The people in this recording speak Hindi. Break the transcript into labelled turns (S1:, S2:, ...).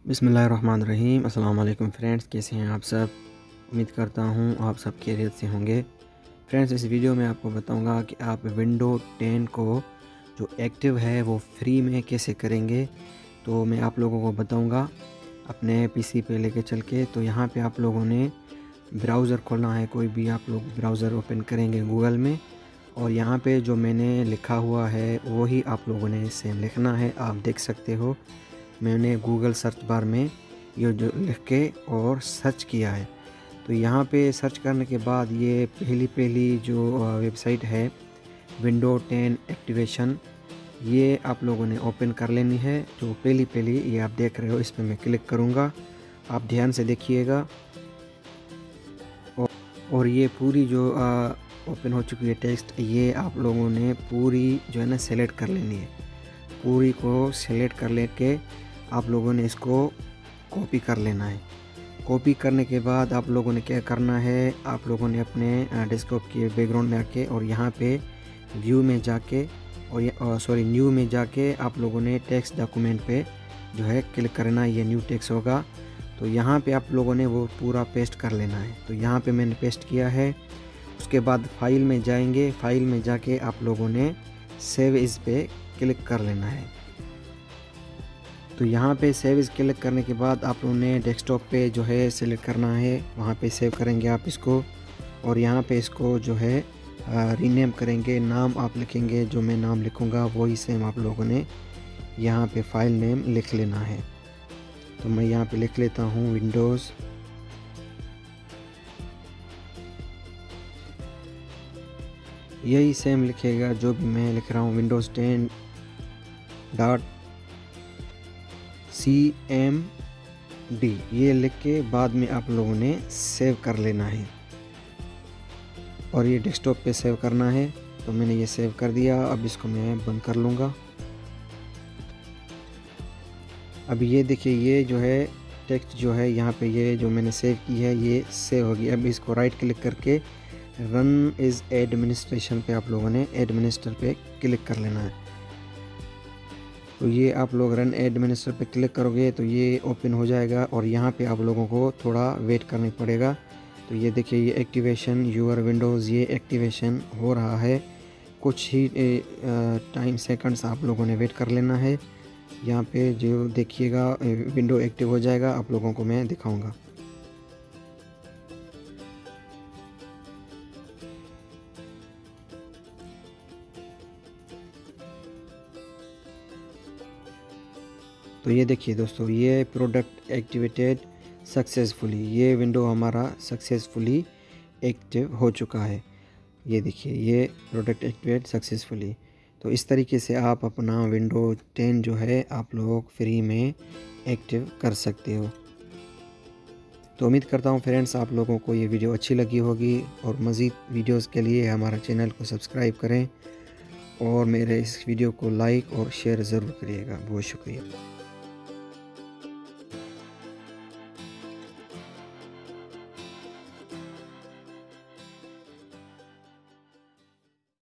S1: बिस्मिल्लाहिर्रहमानिर्रहीम। अस्सलाम वालेकुम फ्रेंड्स, कैसे हैं आप सब। उम्मीद करता हूँ आप सब खैरियत से होंगे। फ्रेंड्स, इस वीडियो में आपको बताऊँगा कि आप विंडो 10 को जो एक्टिव है वो फ्री में कैसे करेंगे। तो मैं आप लोगों को बताऊँगा अपने पीसी पे लेके चल के। तो यहाँ पे आप लोगों ने ब्राउज़र खोलना है, कोई भी आप लोग ब्राउज़र ओपन करेंगे गूगल में, और यहाँ पे जो मैंने लिखा हुआ है वही आप लोगों ने सेम लिखना है। आप देख सकते हो मैंने गूगल सर्च बार में ये जो लिख के और सर्च किया है। तो यहाँ पे सर्च करने के बाद ये पहली जो वेबसाइट है विंडो 10 एक्टिवेशन, ये आप लोगों ने ओपन कर लेनी है। जो पहली ये आप देख रहे हो, इस पर मैं क्लिक करूँगा, आप ध्यान से देखिएगा। और ये पूरी जो ओपन हो चुकी है टेक्स्ट, ये आप लोगों ने पूरी जो है ना सेलेक्ट कर लेनी है। पूरी को सेलेक्ट कर लेके आप लोगों ने इसको कॉपी कर लेना है। कॉपी करने के बाद आप लोगों ने क्या करना है, आप लोगों ने अपने डेस्कटॉप के बैकग्राउंड में आके और यहाँ पे व्यू में जाके और न्यू में जाके आप लोगों ने टेक्स्ट डॉक्यूमेंट पे जो है क्लिक करना है। ये न्यू टेक्स्ट होगा, तो यहाँ पे आप लोगों ने वो पूरा पेस्ट कर लेना है। तो यहाँ पे मैंने पेस्ट किया है। उसके बाद फाइल में जाएंगे, फाइल में जाके आप लोगों ने सेव इस पे क्लिक कर लेना है। तो यहाँ पे सेव इस क्लिक करने के बाद आप लोगों ने डेस्कटॉप पे जो है सिलेक्ट करना है, वहाँ पे सेव करेंगे आप इसको। और यहाँ पे इसको जो है रीनेम करेंगे। नाम आप लिखेंगे, जो मैं नाम लिखूँगा वही सेम आप लोगों ने यहाँ पे फाइल नेम लिख लेना है। तो मैं यहाँ पे लिख लेता हूँ विंडोज़। यही सेम लिखेगा जो भी मैं लिख रहा हूँ, विंडोज़ 10 डॉट CMD, ये लिख के बाद में आप लोगों ने सेव कर लेना है। और ये डेस्कटॉप पे सेव करना है। तो मैंने ये सेव कर दिया। अब इसको मैं बंद कर लूँगा। अब ये देखिए, ये जो है टेक्स्ट जो है यहाँ पे ये जो मैंने सेव की है ये सेव होगी। अब इसको राइट क्लिक करके रन इज़ एडमिनिस्ट्रेशन पे आप लोगों ने एडमिनिस्टर पे क्लिक कर लेना है। तो ये आप लोग रन एडमिनिस्टर पे क्लिक करोगे तो ये ओपन हो जाएगा और यहाँ पे आप लोगों को थोड़ा वेट करना पड़ेगा। तो ये देखिए, ये एक्टिवेशन यूर विंडोज़, ये एक्टिवेशन हो रहा है। कुछ ही टाइम सेकंड्स आप लोगों ने वेट कर लेना है। यहाँ पे जो देखिएगा विंडो एक्टिव हो जाएगा, आप लोगों को मैं दिखाऊंगा। तो ये देखिए दोस्तों, ये प्रोडक्ट एक्टिवेटेड सक्सेसफुली, ये विंडो हमारा सक्सेसफुली एक्टिव हो चुका है। ये देखिए, ये प्रोडक्ट एक्टिवेट सक्सेसफुली। तो इस तरीके से आप अपना विंडो 10 जो है आप लोग फ्री में एक्टिव कर सकते हो। तो उम्मीद करता हूँ फ्रेंड्स आप लोगों को ये वीडियो अच्छी लगी होगी, और मज़ीद वीडियोस के लिए हमारा चैनल को सब्सक्राइब करें और मेरे इस वीडियो को लाइक और शेयर ज़रूर करिएगा। बहुत शुक्रिया।